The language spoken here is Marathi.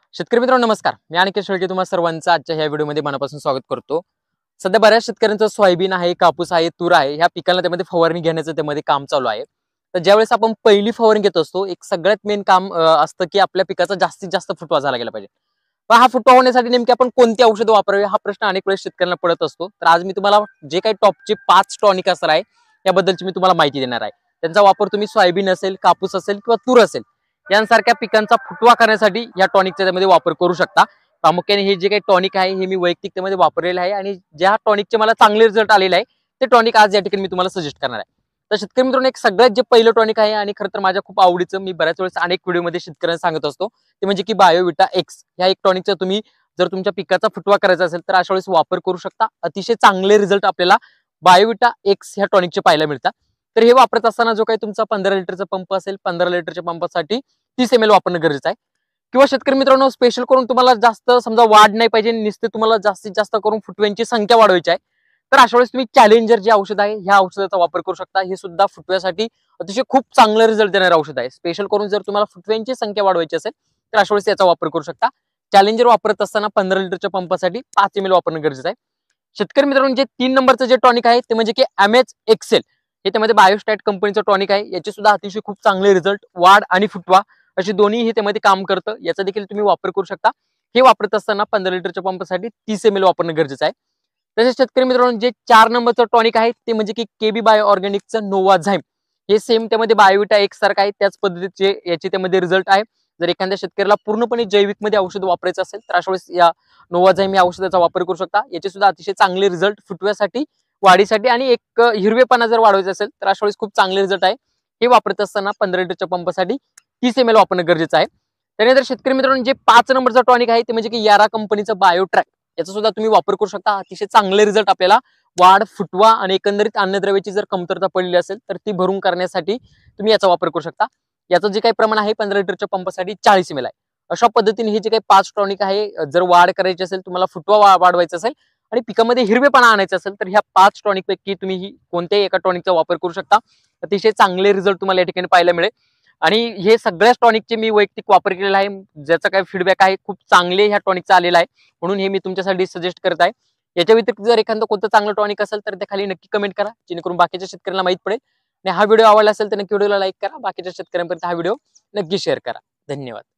शेतकरी मित्रांनो नमस्कार. मी अनिकेत शेळके तुम्हा सर्वांचं आजच्या ह्या व्हिडिओमध्ये मनापासून स्वागत करतो. सध्या बऱ्याच शेतकऱ्यांचं सोयाबीन आहे, कापूस आहे, तूर आहे, ह्या पिकांना त्यामध्ये फवारणी घेण्याचं त्यामध्ये काम चालू आहे. तर ज्यावेळेस आपण पहिली फवारणी घेत असतो, एक सगळ्यात मेन काम असतं की आपल्या पिकाचा जास्तीत जास्त फुटवा झाला गेला पाहिजे. पण हा फुटवा होण्यासाठी नेमकी आपण कोणती औषधं वापरावी हा प्रश्न अनेक वेळेस शेतकऱ्यांना पडत असतो. तर आज मी तुम्हाला जे काही टॉपचे 5 टॉनिक असणार आहे, याबद्दलची मी तुम्हाला माहिती देणार आहे. त्यांचा वापर तुम्ही सोयाबीन असेल, कापूस असेल किंवा तूर असेल यांसारख्या पिकांचा फुटवा करण्यासाठी या टॉनिकचा त्यामध्ये वापर करू शकता. प्रामुख्याने हे जे काही टॉनिक आहे हे मी वैयक्तिक त्यामध्ये वापरलेलं आहे आणि ज्या टॉनिकचे मला चांगले रिझल्ट आलेले आहे ते टॉनिक आज या ठिकाणी मी तुम्हाला सजेस्ट करणार आहे. तर शेतकरी मित्रांनो, एक सगळ्यात जे पहिलं टॉनिक आहे आणि खरं तर माझ्या खूप आवडीचं, मी बऱ्याच वेळेस अनेक व्हिडिओमध्ये शेतकऱ्यांना सांगत असतो, ते म्हणजे की बायोविटा एक्स ह्या एक टॉनिकचा तुम्ही जर तुमच्या पिकाचा फुटवा करायचा असेल तर अशा वेळेस वापर करू शकता. अतिशय चांगले रिझल्ट आपल्याला बायोविटा एक्स ह्या टॉनिकचे पाहायला मिळतात. तर हे वापरत असताना जो काही तुमचा 15 लिटरचा पंप असेल, 15 लिटरच्या पंपासाठी 30 ml वापरणं गरजेचं आहे. किंवा शेतकरी मित्रांनो, स्पेशल करून तुम्हाला जास्त समजा वाढ नाही पाहिजे, नुसते तुम्हाला जास्तीत जास्त करून फुटव्यांची संख्या वाढवायची आहे, तर अशा वेळेस तुम्ही चॅलेंजर जे औषध आहे ह्या औषधाचा वापर करू शकता. हे सुद्धा फुटव्यासाठी अतिशय खूप चांगलं रिझल्ट देणारं औषध आहे. स्पेशल करून जर तुम्हाला फुटव्यांची संख्या वाढवायची असेल तर अशा वेळेस याचा वापर करू शकता. चॅलेंजर वापरत असताना 15 लिटरच्या पंपासाठी 5 ml वापरणं गरजेचं आहे. शेतकरी मित्रांनो, जे 3 नंबरचं जे टॉनिक आहे ते म्हणजे की एमएच एक्सेल, हे त्यामध्ये बायोस्टॅट कंपनीचं टॉनिक आहे. याचे सुद्धा अतिशय खूप चांगले रिझल्ट, वाढ आणि फुटवा अशी दोन्ही हे त्यामध्ये काम करतं. याचा देखील तुम्ही वापर करू शकता. हे वापरत असताना 15 लिटरच्या पंपासाठी 30 ml वापरणं गरजेचं आहे. तसेच शेतकरी मित्रांनो, जे 4 नंबरचं टॉनिक आहे ते म्हणजे की केबी बायो ऑर्गॅनिकचं नोवाझाइम, हे सेम त्यामध्ये बायोविटा एक्स सारखं आहे, त्याच पद्धतीचे याचे त्यामध्ये रिझल्ट आहे. जर एखाद्या शेतकऱ्याला पूर्णपणे जैविक मध्ये औषध वापरायचं असेल तर अशा वेळेस या नोवाझाइम या औषधाचा वापर करू शकता. याचे सुद्धा अतिशय चांगले रिझल्ट फुटव्यासाठी, वाढीसाठी आणि एक हिरवेपणा जर वाढवायचा असेल तर अशा वेळेस खूप चांगले रिझल्ट आहे. हे वापरत असताना 15 लिटरच्या पंपासाठी 30 ml वापरणं गरजेचं आहे. त्यानंतर शेतकरी मित्रांनो, जे 5 नंबरचा टॉनिक आहे ते म्हणजे की यारा कंपनीचं बायोट्रॅक, याचा सुद्धा तुम्ही वापर करू शकता. अतिशय चांगले रिझल्ट आपल्याला वाढ, फुटवा आणि एकंदरीत अन्नद्रव्याची जर कमतरता पडली असेल तर ती भरून करण्यासाठी तुम्ही याचा वापर करू शकता. याचं जे काही प्रमाण आहे 15 लिटरच्या पंपासाठी 40 ml आहे. अशा पद्धतीने हे जे काही 5 टॉनिक आहे, जर वाढ करायची असेल, तुम्हाला फुटवा वाढवायचा असेल आणि पिकामध्ये हिरवेपणा आणायचा असेल तर ह्या 5 टॉनिक पैकी तुम्ही कोणत्याही एका टॉनिकचा वापर करू शकता. अतिशय चांगले रिझल्ट तुम्हाला या ठिकाणी पाहायला मिळेल. आणि हे सगळ्याच टॉनिकचे मी वैयक्तिक वापर केलेला आहे, ज्याचा काही फीडबॅक आहे खूप चांगले ह्या टॉनिकचा आलेला आहे, म्हणून हे मी तुमच्यासाठी सजेस्ट करत आहे. याच्या व्यतिरिक्त जर एखादं कोणतं चांगलं टॉनिक असेल तर ते खाली नक्की कमेंट करा, जेणेकरून बाकीच्या शेतकऱ्यांना माहित पडेल. आणि हा व्हिडिओ आवडला असेल तर नक्की व्हिडिओला लाईक करा, बाकीच्या शेतकऱ्यांपर्यंत हा व्हिडिओ नक्की शेअर करा. धन्यवाद.